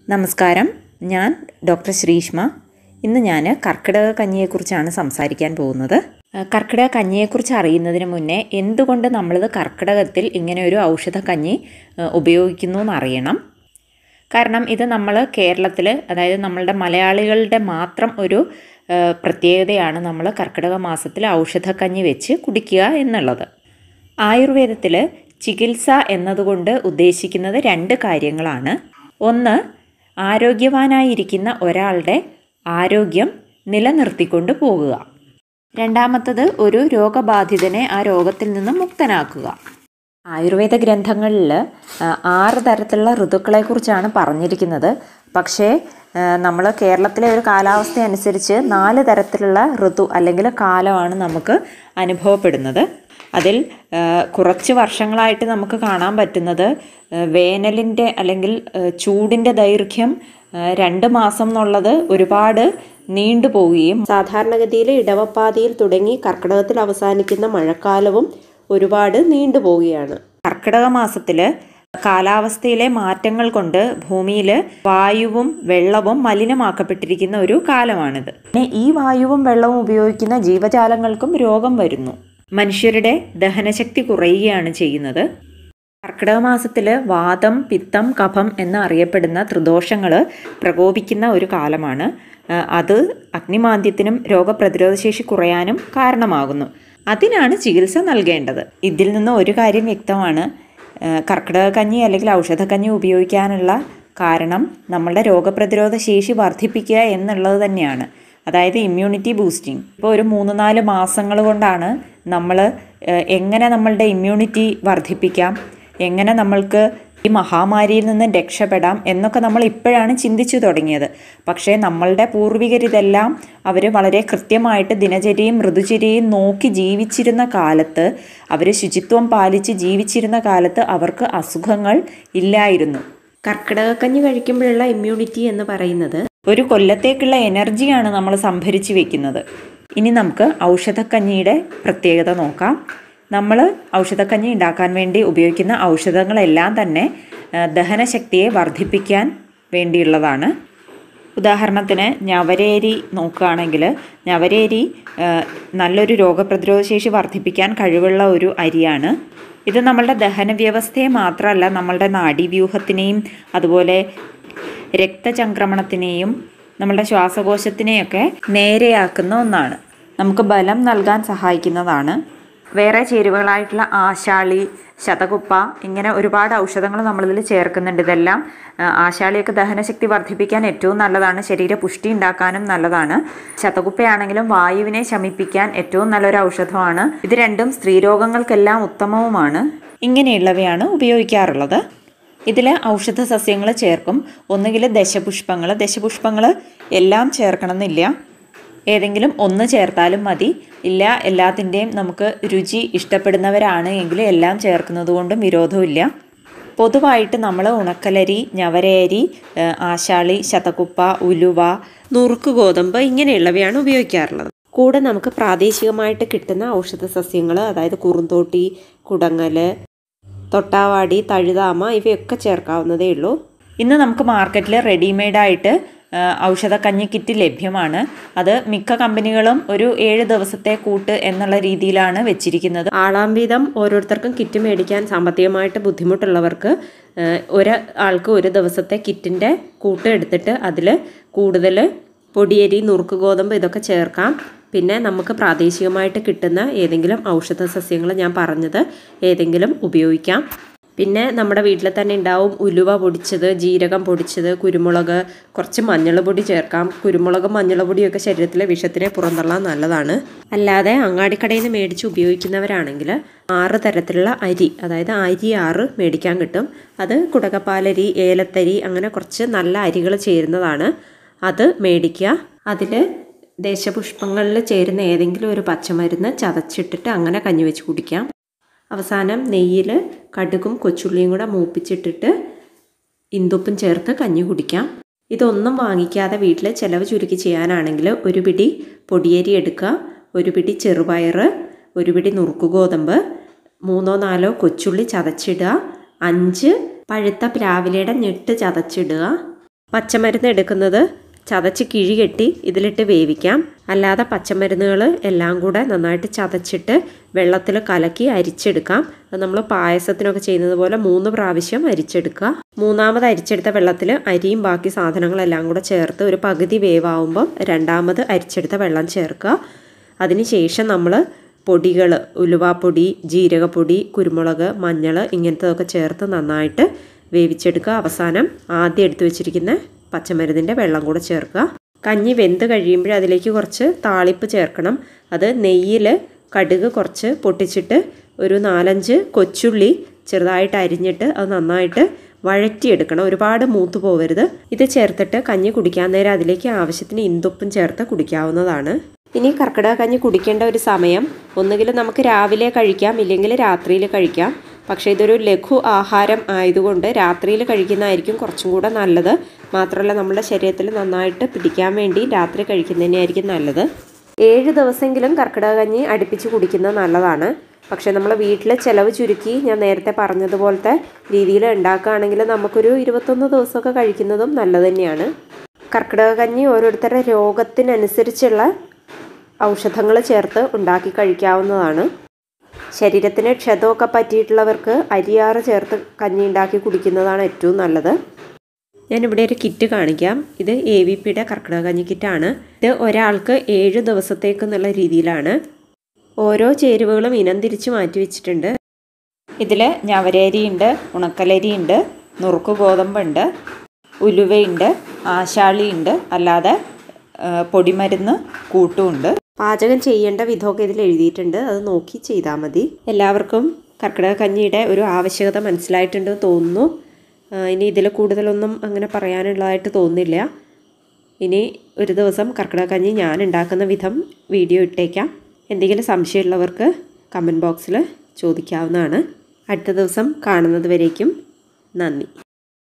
നമസ്കാരം, ഞാൻ drsreeshma. ഇന്ന് ഞാൻ കർക്കിടക കഞ്ഞിയെക്കുറിച്ചാണ് സംസാരിക്കാൻ പോകുന്നത്. കർക്കിടക കഞ്ഞിയെക്കുറിച്ച് അറിയുന്നതിന് മുന്നേ എന്തുകൊണ്ട് നമ്മളിത് കർക്കിടകത്തിൽ ഇങ്ങനെ ഒരു ഔഷധ കഞ്ഞി ഉപയോഗിക്കുന്നു എന്നറിയണം. കാരണം ഇത് നമ്മൾ കേരളത്തിൽ, അതായത് നമ്മളുടെ മലയാളികളുടെ മാത്രം ഒരു പ്രത്യേകതയാണ് നമ്മൾ കർക്കിടക മാസത്തിൽ ഔഷധക്കഞ്ഞി വെച്ച് കുടിക്കുക എന്നുള്ളത്. ആയുർവേദത്തിൽ ചികിത്സ എന്നതുകൊണ്ട് ഉദ്ദേശിക്കുന്നത് രണ്ട് കാര്യങ്ങളാണ്. ഒന്ന്, ആരോഗ്യവാനായിരിക്കുന്ന ഒരാളുടെ ആരോഗ്യം നിലനിർത്തിക്കൊണ്ട് പോകുക. രണ്ടാമത്തത്, ഒരു രോഗബാധിതനെ ആ രോഗത്തിൽ നിന്നും മുക്തനാക്കുക. ആയുർവേദ ഗ്രന്ഥങ്ങളിൽ 6 തരത്തിലുള്ള ഋതുക്കളെക്കുറിച്ചാണ് പറഞ്ഞിരിക്കുന്നത്. പക്ഷേ നമ്മൾ കേരളത്തിലെ ഒരു കാലാവസ്ഥ അനുസരിച്ച് 4 തരത്തിലുള്ള ഋതു അല്ലെങ്കിൽ കാലമാണ് നമുക്ക് അനുഭവപ്പെടുന്നത്. അതിൽ കുറച്ച് വർഷങ്ങളായിട്ട് നമുക്ക് കാണാൻ പറ്റുന്നത് വേനലിൻ്റെ അല്ലെങ്കിൽ ചൂടിൻ്റെ ദൈർഘ്യം 2 മാസം എന്നുള്ളത് ഒരുപാട് നീണ്ടുപോവുകയും സാധാരണഗതിയിൽ ഇടവപ്പാതിയിൽ തുടങ്ങി കർക്കിടകത്തിൽ അവസാനിക്കുന്ന മഴക്കാലവും ഒരുപാട് നീണ്ടുപോവുകയാണ്. കർക്കിടക മാസത്തിൽ കാലാവസ്ഥയിലെ മാറ്റങ്ങൾ കൊണ്ട് ഭൂമിയിൽ വായുവും വെള്ളവും മലിനമാക്കപ്പെട്ടിരിക്കുന്ന ഒരു കാലമാണിത്. പിന്നെ ഈ വായുവും വെള്ളവും ഉപയോഗിക്കുന്ന ജീവജാലങ്ങൾക്കും രോഗം വരുന്നു. മനുഷ്യരുടെ ദഹനശക്തി കുറയുകയാണ് ചെയ്യുന്നത്. കർക്കിടക മാസത്തിൽ വാതം, പിത്തം, കഫം എന്നറിയപ്പെടുന്ന ത്രിദോഷങ്ങൾ പ്രകോപിക്കുന്ന ഒരു കാലമാണ്. അത് അഗ്നിമാന്ദ്യത്തിനും രോഗപ്രതിരോധശേഷി കുറയാനും കാരണമാകുന്നു. അതിനാണ് ചികിത്സ നൽകേണ്ടത്. ഇതിൽ നിന്ന് ഒരു കാര്യം വ്യക്തമാണ്, കർക്കിടക കഞ്ഞി അല്ലെങ്കിൽ ഔഷധക്കഞ്ഞി ഉപയോഗിക്കാനുള്ള കാരണം നമ്മളുടെ രോഗപ്രതിരോധ ശേഷി വർദ്ധിപ്പിക്കുക എന്നുള്ളത് തന്നെയാണ്. അതായത് ഇമ്മ്യൂണിറ്റി ബൂസ്റ്റിംഗ്. ഇപ്പോൾ ഒരു 3-4 മാസങ്ങൾ കൊണ്ടാണ് നമ്മൾ എങ്ങനെ നമ്മളുടെ ഇമ്മ്യൂണിറ്റി വർദ്ധിപ്പിക്കാം, എങ്ങനെ നമ്മൾക്ക് ഈ മഹാമാരിയിൽ നിന്ന് രക്ഷപ്പെടാം എന്നൊക്കെ നമ്മൾ ഇപ്പോഴാണ് ചിന്തിച്ചു തുടങ്ങിയത്. പക്ഷേ നമ്മളുടെ പൂർവികരിതെല്ലാം അവർ വളരെ കൃത്യമായിട്ട് ദിനചര്യയും ഋതുചര്യയും നോക്കി ജീവിച്ചിരുന്ന കാലത്ത്, അവർ ശുചിത്വം പാലിച്ച് ജീവിച്ചിരുന്ന കാലത്ത് അവർക്ക് അസുഖങ്ങൾ ഇല്ലായിരുന്നു. കർക്കിടകക്കഞ്ഞി കഴിക്കുമ്പോഴുള്ള ഇമ്മ്യൂണിറ്റി എന്ന് പറയുന്നത് ഒരു കൊല്ലത്തേക്കുള്ള എനർജിയാണ് നമ്മൾ സംഭരിച്ച് വെക്കുന്നത്. ഇനി നമുക്ക് ഔഷധക്കഞ്ഞിയുടെ പ്രത്യേകത നോക്കാം. നമ്മൾ ഔഷധക്കഞ്ഞി ഉണ്ടാക്കാൻ വേണ്ടി ഉപയോഗിക്കുന്ന ഔഷധങ്ങളെല്ലാം തന്നെ ദഹനശക്തിയെ വർദ്ധിപ്പിക്കാൻ വേണ്ടിയുള്ളതാണ്. ഉദാഹരണത്തിന് ഞവരേരി നോക്കുകയാണെങ്കിൽ, ഞവരേരി നല്ലൊരു രോഗപ്രതിരോധ ശേഷി വർദ്ധിപ്പിക്കാൻ കഴിവുള്ള ഒരു അരിയാണ്. ഇത് നമ്മളുടെ ദഹന വ്യവസ്ഥയെ മാത്രമല്ല, നമ്മളുടെ നാഡീവ്യൂഹത്തിനെയും അതുപോലെ രക്തചംക്രമണത്തിനെയും നമ്മളുടെ ശ്വാസകോശത്തിനെയൊക്കെ നേരെയാക്കുന്ന ഒന്നാണ്. നമുക്ക് ബലം നൽകാൻ സഹായിക്കുന്നതാണ്. വേറെ ചേരുവകളായിട്ടുള്ള ആശാളി, ശതകുപ്പ, ഇങ്ങനെ ഒരുപാട് ഔഷധങ്ങൾ നമ്മളിതിൽ ചേർക്കുന്നുണ്ട്. ഇതെല്ലാം ആശാളിയൊക്കെ ദഹനശക്തി വർദ്ധിപ്പിക്കാൻ ഏറ്റവും നല്ലതാണ്, ശരീര പുഷ്ടി ഉണ്ടാക്കാനും നല്ലതാണ്. ശതകുപ്പയാണെങ്കിലും വായുവിനെ ശമിപ്പിക്കാൻ ഏറ്റവും നല്ലൊരു ഔഷധമാണ്. ഇത് രണ്ടും സ്ത്രീരോഗങ്ങൾക്കെല്ലാം ഉത്തമവുമാണ്. ഇങ്ങനെയുള്ളവയാണ് ഉപയോഗിക്കാറുള്ളത്. ഇതിൽ ഔഷധ സസ്യങ്ങൾ ചേർക്കും. ഒന്നുകിൽ ദശപുഷ്പങ്ങൾ എല്ലാം ചേർക്കണമെന്നില്ല, ഏതെങ്കിലും ഒന്ന് ചേർത്താലും മതി. ഇല്ല, എല്ലാത്തിൻ്റെയും നമുക്ക് രുചി ഇഷ്ടപ്പെടുന്നവരാണ് എങ്കിൽ എല്ലാം ചേർക്കുന്നത് കൊണ്ടും വിരോധമില്ല. പൊതുവായിട്ട് നമ്മൾ ഉണക്കലരി, ഞവരയരി, ആശാളി, ശതകുപ്പ, ഉലുവ, നുറുക്ക് ഗോതമ്പ് ഇങ്ങനെയുള്ളവയാണ് ഉപയോഗിക്കാറുള്ളത്. കൂടെ നമുക്ക് പ്രാദേശികമായിട്ട് കിട്ടുന്ന ഔഷധ സസ്യങ്ങൾ, അതായത് കുറുന്തോട്ടി, കുടങ്ങൽ, തൊട്ടാവാടി, തഴുതാമ ഇവയൊക്കെ ചേർക്കാവുന്നതേ ഉള്ളൂ. ഇന്ന് നമുക്ക് മാർക്കറ്റിൽ റെഡിമെയ്ഡായിട്ട് ഔഷധക്കഞ്ഞി കിറ്റ് ലഭ്യമാണ്. അത് മിക്ക കമ്പനികളും ഒരു 7 ദിവസത്തെ കൂട്ട് എന്നുള്ള രീതിയിലാണ് വെച്ചിരിക്കുന്നത്. ആളാം വീതം ഓരോരുത്തർക്കും കിറ്റ് മേടിക്കാൻ സാമ്പത്തികമായിട്ട് ബുദ്ധിമുട്ടുള്ളവർക്ക് ഒരാൾക്ക് ഒരു ദിവസത്തെ കിറ്റിൻ്റെ കൂട്ട് എടുത്തിട്ട് അതിൽ കൂടുതൽ പൊടിയരി, നുറുക്ക് ഗോതമ്പ് ഇതൊക്കെ ചേർക്കാം. പിന്നെ നമുക്ക് പ്രാദേശികമായിട്ട് കിട്ടുന്ന ഏതെങ്കിലും ഔഷധ സസ്യങ്ങൾ ഞാൻ പറഞ്ഞത് ഏതെങ്കിലും ഉപയോഗിക്കാം. പിന്നെ നമ്മുടെ വീട്ടിൽ തന്നെ ഉണ്ടാവും ഉലുവ പൊടിച്ചത്, ജീരകം പൊടിച്ചത്, കുരുമുളക്, കുറച്ച് മഞ്ഞൾ പൊടി ചേർക്കാം. കുരുമുളകും മഞ്ഞൾ പൊടിയൊക്കെ ശരീരത്തിലെ വിഷത്തിനെ പുറന്തള്ളാൻ നല്ലതാണ്. അല്ലാതെ അങ്ങാടിക്കടയിൽ നിന്ന് മേടിച്ച് ഉപയോഗിക്കുന്നവരാണെങ്കിൽ 6 തരത്തിലുള്ള അരി, അതായത് അരി 6 മേടിക്കാൻ കിട്ടും. അത് കുടകപ്പാലരി, ഏലത്തരി, അങ്ങനെ കുറച്ച് നല്ല അരികൾ ചേരുന്നതാണ്. അത് മേടിക്കുക. അതിൽ ദേശപുഷ്പങ്ങളിൽ ചേരുന്ന ഏതെങ്കിലും ഒരു പച്ചമരുന്ന് ചതച്ചിട്ടിട്ട് അങ്ങനെ കഞ്ഞി വെച്ച് കുടിക്കാം. അവസാനം നെയ്യിൽ കടുകും കൊച്ചുള്ളിയും കൂടെ മൂപ്പിച്ചിട്ടിട്ട് ഇന്ദുപ്പും ചേർത്ത് കഞ്ഞി കുടിക്കാം. ഇതൊന്നും വാങ്ങിക്കാതെ വീട്ടിൽ ചിലവ് ചുരുക്കി ചെയ്യാനാണെങ്കിൽ ഒരു പിടി പൊടിയരി എടുക്കുക, ഒരു പിടി ചെറുപയർ, ഒരു പിടി നുറുക്ക് ഗോതമ്പ്, 3-4 കൊച്ചുള്ളി ചതച്ചിടുക, 5 പഴുത്ത പ്ലാവിലയുടെ ഞെട്ട് ചതച്ചിടുക, പച്ചമരുന്ന് എടുക്കുന്നത് ചതച്ച് കിഴി കെട്ടി ഇതിലിട്ട് വേവിക്കാം. അല്ലാതെ പച്ചമരുന്നുകൾ എല്ലാം കൂടെ നന്നായിട്ട് ചതച്ചിട്ട് വെള്ളത്തിൽ കലക്കി അരിച്ചെടുക്കാം. അത് നമ്മൾ പായസത്തിനൊക്കെ ചെയ്യുന്നത് പോലെ 3 പ്രാവശ്യം അരിച്ചെടുക്കുക. മൂന്നാമത് അരിച്ചെടുത്ത വെള്ളത്തിൽ അരിയും ബാക്കി സാധനങ്ങളെല്ലാം കൂടെ ചേർത്ത് ഒരു പകുതി വേവാകുമ്പം രണ്ടാമത് അരിച്ചെടുത്ത വെള്ളം ചേർക്കുക. അതിനുശേഷം നമ്മൾ പൊടികൾ, ഉലുവാപ്പൊടി, ജീരകപ്പൊടി, കുരുമുളക്, മഞ്ഞൾ ഇങ്ങനത്തതൊക്കെ ചേർത്ത് നന്നായിട്ട് വേവിച്ചെടുക്കുക. അവസാനം ആദ്യം എടുത്തു വെച്ചിരിക്കുന്ന പച്ചമരുന്നിൻ്റെ വെള്ളം കൂടെ ചേർക്കുക. കഞ്ഞി വെന്ത് കഴിയുമ്പോൾ അതിലേക്ക് കുറച്ച് താളിപ്പ് ചേർക്കണം. അത് നെയ്യിൽ കടുക് കുറച്ച് പൊട്ടിച്ചിട്ട് ഒരു 4-5 കൊച്ചുള്ളി ചെറുതായിട്ട് അരിഞ്ഞിട്ട് അത് നന്നായിട്ട് വഴറ്റിയെടുക്കണം. ഒരുപാട് മൂത്ത് പോവരുത്. ഇത് ചേർത്തിട്ട് കഞ്ഞി കുടിക്കാൻ നേരം അതിലേക്ക് ആവശ്യത്തിന് ഇന്തുപ്പും ചേർത്ത് കുടിക്കാവുന്നതാണ്. ഇനി കർക്കിടക കഞ്ഞി കുടിക്കേണ്ട ഒരു സമയം ഒന്നുകിൽ നമുക്ക് രാവിലെ കഴിക്കാം, ഇല്ലെങ്കിൽ രാത്രിയിൽ കഴിക്കാം. പക്ഷേ ഇതൊരു ലഘു ആഹാരം ആയതുകൊണ്ട് രാത്രിയിൽ കഴിക്കുന്നതായിരിക്കും കുറച്ചും കൂടെ നല്ലത്. മാത്രമല്ല നമ്മുടെ ശരീരത്തിൽ നന്നായിട്ട് പിടിക്കാൻ വേണ്ടി രാത്രി കഴിക്കുന്നതന്നെയായിരിക്കും നല്ലത്. 7 ദിവസമെങ്കിലും കർക്കിടക കഞ്ഞി അടുപ്പിച്ച് കുടിക്കുന്നത് നല്ലതാണ്. പക്ഷേ നമ്മൾ വീട്ടിൽ ചിലവ് ചുരുക്കി ഞാൻ നേരത്തെ പറഞ്ഞതുപോലത്തെ രീതിയിൽ ഉണ്ടാക്കുകയാണെങ്കിൽ നമുക്കൊരു 21 ദിവസമൊക്കെ കഴിക്കുന്നതും നല്ലത് തന്നെയാണ്. കർക്കിടക കഞ്ഞി ഓരോരുത്തരുടെ രോഗത്തിനനുസരിച്ചുള്ള ഔഷധങ്ങൾ ചേർത്ത് ഉണ്ടാക്കി കഴിക്കാവുന്നതാണ്. ശരീരത്തിന് ക്ഷതമൊക്കെ പറ്റിയിട്ടുള്ളവർക്ക് അരിയാറ് ചേർത്ത് കഞ്ഞി ഉണ്ടാക്കി കുടിക്കുന്നതാണ് ഏറ്റവും നല്ലത്. ഞാനിവിടെ ഒരു കിറ്റ് കാണിക്കാം. ഇത് AVPയുടെ കർക്കിടക കഞ്ഞി കിറ്റാണ്. ഇത് ഒരാൾക്ക് 7 ദിവസത്തേക്ക് എന്നുള്ള രീതിയിലാണ്. ഓരോ ചേരുവകളും ഇനം തിരിച്ച് മാറ്റി വെച്ചിട്ടുണ്ട്. ഇതിൽ ഞവരരിയുണ്ട്, ഉണക്കലരിയുണ്ട്, നുറുക്ക് ഗോതമ്പുണ്ട്, ഉലുവയുണ്ട്, ആശാളിയുണ്ട്, അല്ലാതെ പൊടിമരുന്ന് കൂട്ടുമുണ്ട്. പാചകം ചെയ്യേണ്ട വിധമൊക്കെ ഇതിൽ എഴുതിയിട്ടുണ്ട്. അത് നോക്കി ചെയ്താൽ മതി. എല്ലാവർക്കും കർക്കിടക കഞ്ഞിയുടെ ഒരു ആവശ്യകത മനസ്സിലായിട്ടുണ്ടെന്ന് തോന്നുന്നു. ഇനി ഇതിൽ കൂടുതലൊന്നും അങ്ങനെ പറയാനുള്ളതായിട്ട് തോന്നുന്നില്ല. ഇനി ഒരു ദിവസം കർക്കിടക കഞ്ഞി ഞാൻ ഉണ്ടാക്കുന്ന വിധം വീഡിയോ ഇട്ടേക്കാം. എന്തെങ്കിലും സംശയമുള്ളവർക്ക് കമൻറ്റ് ബോക്സിൽ ചോദിക്കാവുന്നതാണ്. അടുത്ത ദിവസം കാണുന്നത് വരേക്കും നന്ദി.